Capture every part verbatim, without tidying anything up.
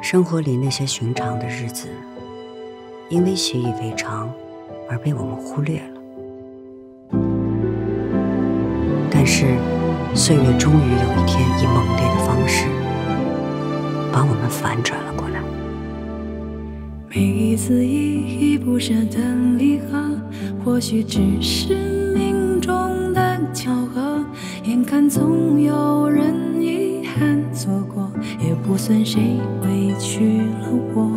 生活里那些寻常的日子，因为习以为常而被我们忽略了。但是，岁月终于有一天以猛烈的方式，把我们反转了过来。 每一次依依不舍的离合，或许只是命中的巧合。眼看总有人遗憾错过，也不算谁委屈了我。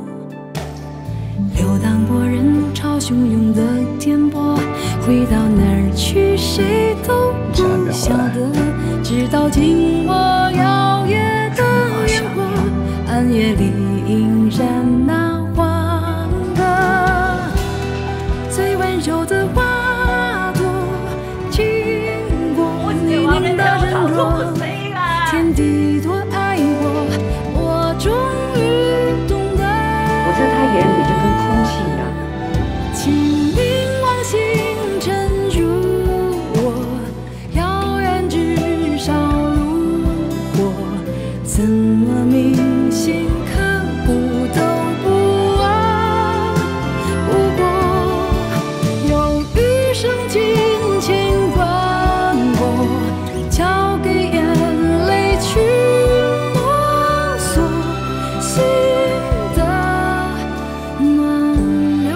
流荡过人潮汹涌的颠簸，回到哪儿去谁都不晓得。直到紧握摇曳的烟火，暗夜里隐然那黄河。最温柔的花朵经过泥泞的人若，天地多爱我，我终于懂得。 我在他眼里就跟空气一样。 请凝望星辰如我，遥远至少如火，怎么铭心刻骨都不忘。不过有余生尽情穿过，交给眼泪去摸索心的暖流。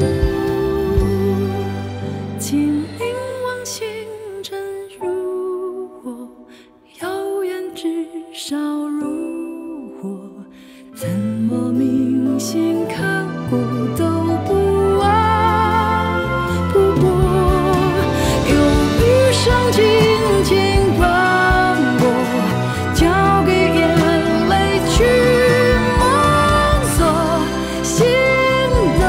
请凝望星辰如我，遥远至少如火，怎么铭心刻骨都不忘。不过有余生尽情穿过，交给眼泪去摸索心的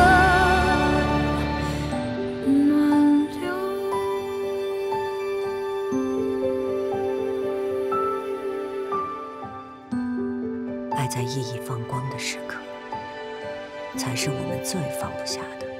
暖流。 爱在熠熠放光的时刻，才是我们最放不下的。